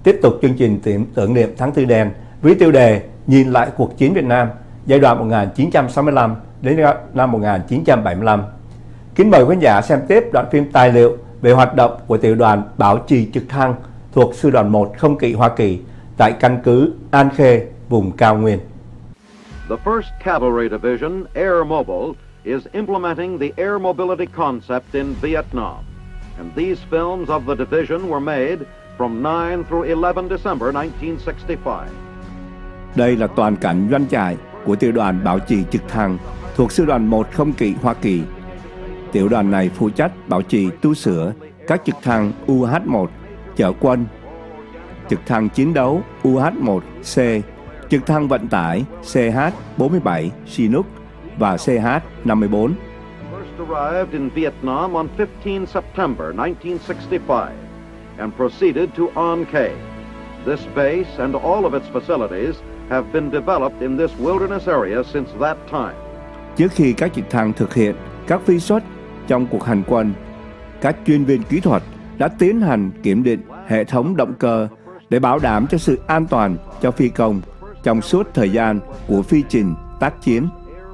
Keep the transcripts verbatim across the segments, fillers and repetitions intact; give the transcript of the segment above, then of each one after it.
Tiếp tục chương trình tiễn tưởng niệm tháng tư đen với tiêu đề Nhìn lại cuộc chiến Việt Nam giai đoạn một nghìn chín trăm sáu mươi lăm đến năm một nghìn chín trăm bảy mươi lăm. Kính mời khán giả xem tiếp đoạn phim tài liệu về hoạt động của tiểu đoàn bảo trì trực thăng thuộc Sư đoàn một Không kỵ Hoa Kỳ tại căn cứ An Khê, vùng cao nguyên. The first Cavalry Division, Air Mobile, is implementing the air mobility concept in Vietnam. And these films of the division were made from nine through eleven December nineteen sixty-five. Đây là toàn cảnh doanh trại của tiểu đoàn bảo trì trực thăng thuộc Sư đoàn một Không kỵ Hoa Kỳ. Tiểu đoàn này phụ trách bảo trì tu sửa các trực thăng U H một chở quân, trực thăng chiến đấu U H một C, trực thăng vận tải C H bốn mươi bảy Chinook và C H năm mươi bốn. First arrived in Vietnam on fifteenth September nineteen sixty-five and proceeded to An Khê. This base and all of its facilities have been developed in this wilderness area since that time. Trước khi các trực thăng thực hiện các phi xuất trong cuộc hành quân, các chuyên viên kỹ thuật đã tiến hành kiểm định hệ thống động cơ để bảo đảm cho sự an toàn cho phi công trong suốt thời gian của phi trình tác chiến.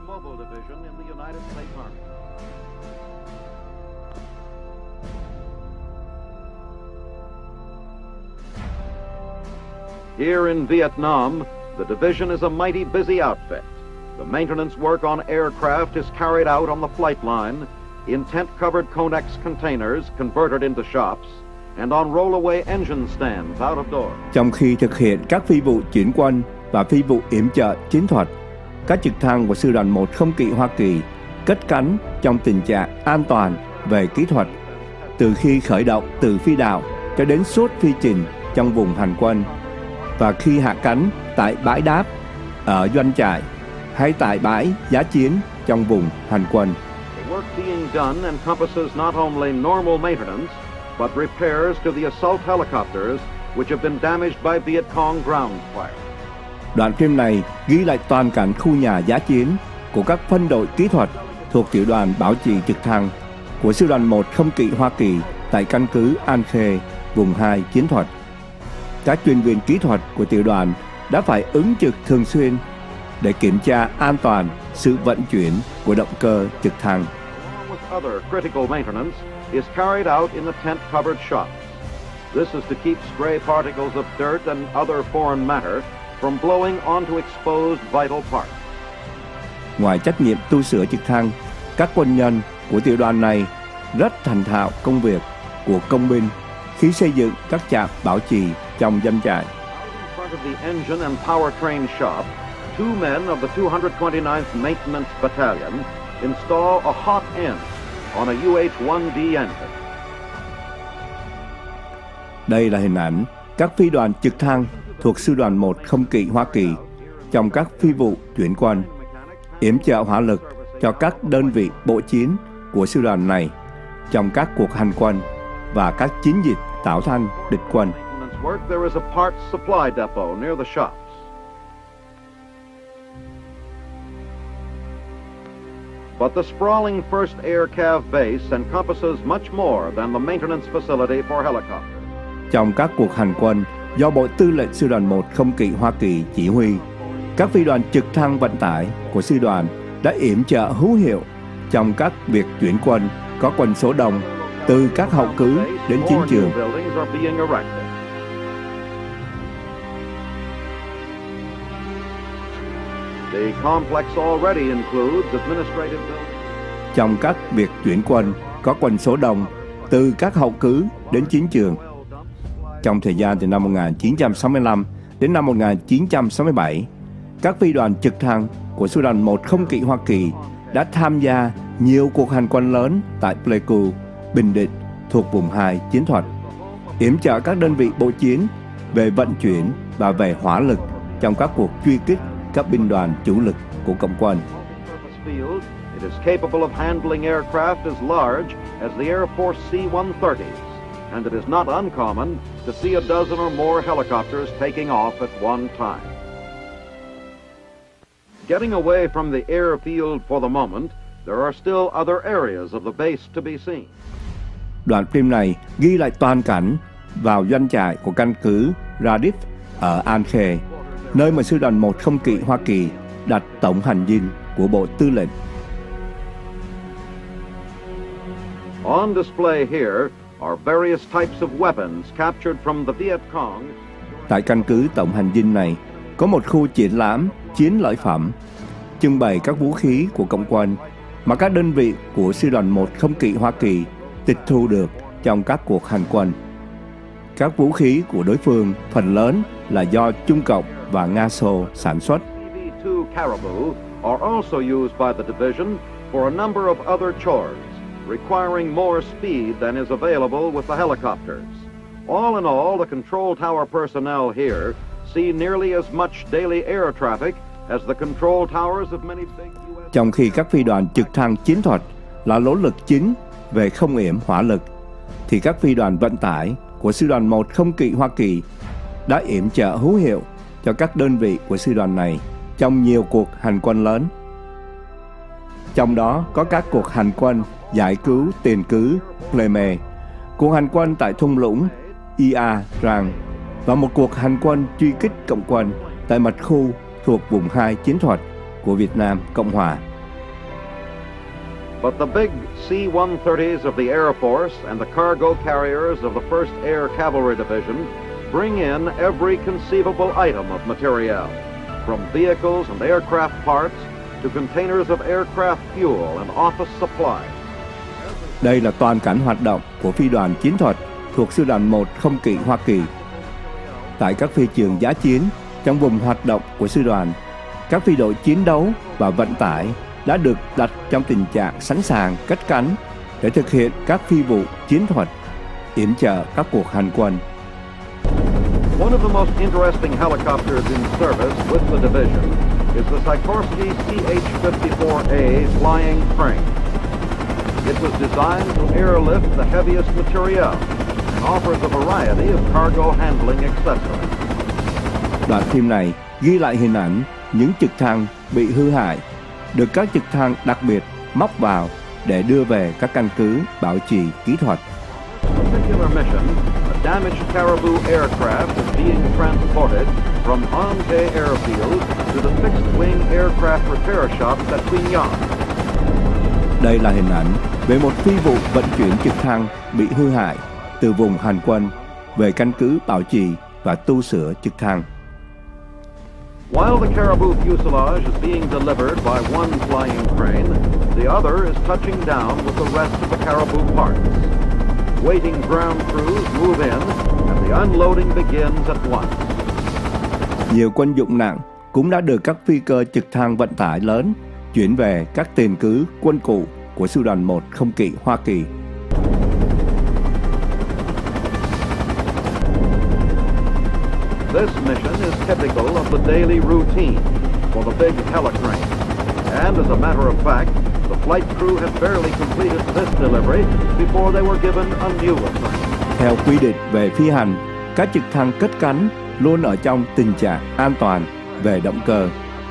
Here in Vietnam, the division is a mighty busy outfit. The maintenance work on aircraft is carried out on the flight line, in tent-covered Conex containers converted into shops, and on rollaway engine stands out of doors. Trong khi thực hiện các phi vụ chuyển quân và phi vụ yểm trợ chiến thuật, các trực thăng của Sư đoàn một Không kỵ Hoa Kỳ cất cánh trong tình trạng an toàn về kỹ thuật, từ khi khởi động từ phi đạo cho đến suốt phi trình trong vùng hành quân, và khi hạ cánh tại bãi đáp, ở doanh trại hay tại bãi giá chiến trong vùng hành quân. The work being done encompasses not only normal maintenance, but repairs to the assault helicopters which have been damaged by Viet Cong ground fire. Đoạn phim này ghi lại toàn cảnh khu nhà giá chiến của các phân đội kỹ thuật thuộc tiểu đoàn bảo trì trực thăng của Sư đoàn một Không kỵ Hoa Kỳ tại căn cứ An Khê, vùng hai chiến thuật. Các chuyên viên kỹ thuật của tiểu đoàn đã phải ứng trực thường xuyên để kiểm tra an toàn sự vận chuyển của động cơ trực thăng. With other critical maintenance is carried out in the tent-covered shops. This is to keep stray particles of dirt and other foreign matter from blowing onto exposed vital parts. Ngoài trách nhiệm tu sửa trực thăng, các quân nhân của tiểu đoàn này rất thành thạo công việc của công binh khi xây dựng các trạm bảo trì trong doanh trại. In front of the engine and powertrain shop, two men of the two hundred twenty-ninth Maintenance Battalion install a hot end on a U H one D engine. Đây là hình ảnh các phi đoàn trực thăng thuộc Sư đoàn một Không kỵ Hoa Kỳ trong các phi vụ chuyển quân, yểm trợ hỏa lực cho các đơn vị bộ chiến của sư đoàn này trong các cuộc hành quân và các chiến dịch tạo thanh địch quân. Work, there is a parts supply depot near the shops. But the sprawling first Air Cav base encompasses much more than the maintenance facility for helicopters. Trong các cuộc hành quân do Bộ Tư lệnh Sư đoàn một Không kỵ Hoa Kỳ chỉ huy, các phi đoàn trực thăng vận tải của sư đoàn đã yểm trợ hữu hiệu trong các việc chuyển quân có quân số đông từ các hậu cứ đến chiến trường. The complex already includes administrative buildings. Trong các việc chuyển quân có quân số đông từ các hậu cứ đến chiến trường. Trong thời gian từ năm một nghìn chín trăm sáu mươi lăm đến năm một nghìn chín trăm sáu mươi bảy, các phi đoàn trực thăng của Sư đoàn một Không kỵ Hoa Kỳ đã tham gia nhiều cuộc hành quân lớn tại Pleiku, Bình Định thuộc vùng hai chiến thuật, yểm trợ các đơn vị bộ chiến về vận chuyển và về hỏa lực trong các cuộc truy kích các binh đoàn chủ lực của Cộng quân. It is capable of handling aircraft as large as the Air Force C one thirties, and it is not uncommon to see a dozen or more helicopters taking off at one time. Getting away from the airfield for the moment, there are still other areas of the base to be seen. Đoạn phim này ghi lại toàn cảnh vào doanh trại của căn cứ Radif ở An Khê, nơi mà sư đoàn một không kỵ Hoa Kỳ đặt tổng hành dinh của Bộ Tư lệnh. On display here are various types of weapons captured from the Viet Cong. Tại căn cứ tổng hành dinh này có một khu triển lãm chiến lợi phẩm, trưng bày các vũ khí của Cộng quân mà các đơn vị của sư đoàn một không kỵ Hoa Kỳ tịch thu được trong các cuộc hành quân. Các vũ khí của đối phương phần lớn là do Trung Cộng và Nga Xô sản xuất. C V two Caribou are also used by the division for a number of other chores, requiring more speed than is available with the helicopters. All in all, the control tower personnel here see nearly as much daily air traffic as the control towers of many big U S. Trong khi các phi đoàn trực thăng chiến thuật là nỗ lực chính về không yểm hỏa lực, thì các phi đoàn vận tải của sư đoàn một không kỵ Hoa Kỳ đã yểm trợ hữu hiệu cho các đơn vị của sư đoàn này trong nhiều cuộc hành quân lớn. Trong đó có các cuộc hành quân giải cứu tiền cứ Pleme, cuộc hành quân tại thung lũng Ia Rang và một cuộc hành quân truy kích Cộng quân tại mật khu thuộc vùng hai chiến thuật của Việt Nam Cộng Hòa. But the big C one thirties of the Air Force and the cargo carriers of the first Air Cavalry Division bring in every conceivable item of materiel, from vehicles and aircraft parts to containers of aircraft fuel and office supplies. Đây là toàn cảnh hoạt động của phi đoàn chiến thuật thuộc sư đoàn một không kỵ Hoa Kỳ. Tại các phi trường dã chiến trong vùng hoạt động của sư đoàn, các phi đội chiến đấu và vận tải đã được đặt trong tình trạng sẵn sàng cất cánh để thực hiện các phi vụ chiến thuật, yểm trợ các cuộc hành quân. One of the most interesting helicopters in service with the division is the Sikorsky C H fifty-four A flying crane. It was designed to airlift the heaviest material and offers a variety of cargo handling accessories. Đoạn phim này ghi lại hình ảnh những trực thăng bị hư hại, được các trực thăng đặc biệt móc vào để đưa về các căn cứ bảo trì kỹ thuật. Particular mission, a damaged Caribou aircraft is being transported from An-Khê Airfield to the fixed-wing aircraft repair shops at Quy Nhon. Đây là hình ảnh về một phi vụ vận chuyển trực thăng bị hư hại từ vùng hành quân về căn cứ bảo trì và tu sửa trực thăng. While the Caribou fuselage is being delivered by one flying crane, the other is touching down with the rest of the Caribou parts. Waiting ground crews move in and the unloading begins at once. Nhiều quân dụng nặng cũng đã được các phi cơ trực thăng vận tải lớn chuyển về các tiền cứ quân cụ của sư đoàn một không kỵ Hoa Kỳ. This mission is typical of the daily routine for the big helicrane. And as a matter of fact, the flight crew had barely completed this delivery before they were given a new assignment. Theo quy định về phi hành, các trực thăng cất cánh luôn ở trong tình trạng an toàn về động cơ.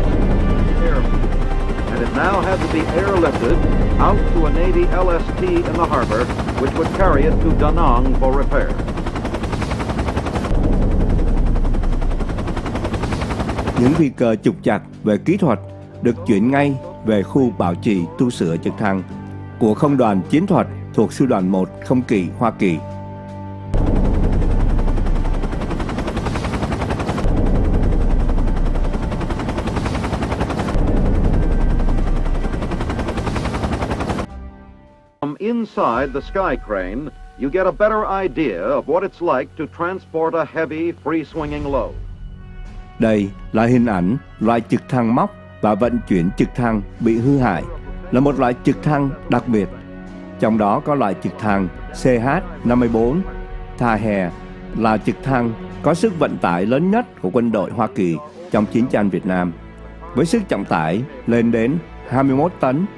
And it now had to be airlifted out to a Navy L S T in the harbor, which would carry it to Da Nang for repair. Những phi cơ trục trặc về kỹ thuật được chuyển ngay về khu bảo trì tu sửa trực thăng của không đoàn chiến thuật thuộc sư đoàn một không kỵ Hoa Kỳ. From inside the sky crane, you get a better idea of what it's like to transport a heavy, free-swinging load. Đây là hình ảnh loại trực thăng móc và vận chuyển trực thăng bị hư hại, là một loại trực thăng đặc biệt. Trong đó có loại trực thăng C H năm mươi bốn Taher, là trực thăng có sức vận tải lớn nhất của quân đội Hoa Kỳ trong chiến tranh Việt Nam, với sức trọng tải lên đến hai mươi mốt tấn.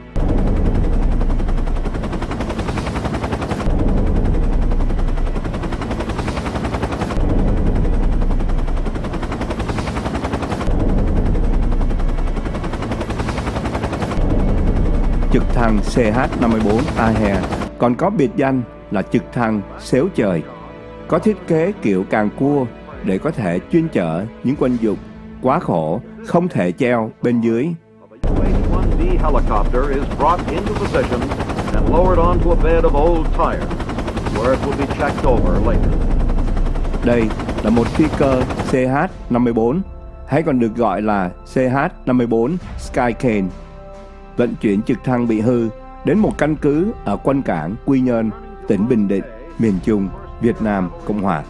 Trực thăng C H năm mươi bốn Taher còn có biệt danh là trực thăng xéo trời, có thiết kế kiểu càng cua để có thể chuyên chở những quân dụng quá khổ không thể treo bên dưới. U eighty-one D helicopter is brought into position and lowered onto a bed of old tires, where it will be checked over later. Đây là một phi cơ C H năm mươi bốn, hay còn được gọi là C H năm mươi bốn Skycane, vận chuyển trực thăng bị hư đến một căn cứ ở quân cảng Quy Nhơn, tỉnh Bình Định, miền Trung, Việt Nam Cộng Hòa.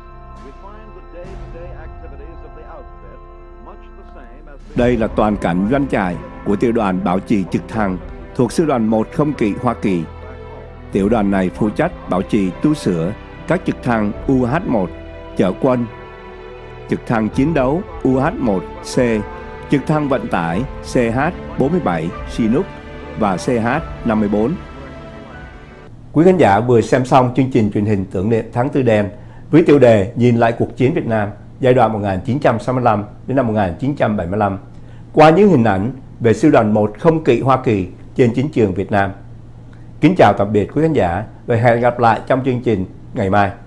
Đây là toàn cảnh doanh trại của tiểu đoàn bảo trì trực thăng thuộc sư đoàn một không kỵ Hoa Kỳ. Tiểu đoàn này phụ trách bảo trì tu sửa các trực thăng U H một chở quân, trực thăng chiến đấu U H một C, trực thăng vận tải C H bốn mươi bảy Chinook và C H năm mươi bốn. Quý khán giả vừa xem xong chương trình truyền hình tưởng niệm tháng tư đen với tiêu đề Nhìn lại cuộc chiến Việt Nam giai đoạn một nghìn chín trăm sáu mươi lăm đến năm một nghìn chín trăm bảy mươi lăm qua những hình ảnh về sư đoàn một không kỵ Hoa Kỳ trên chiến trường Việt Nam. Kính chào tạm biệt quý khán giả và hẹn gặp lại trong chương trình ngày mai.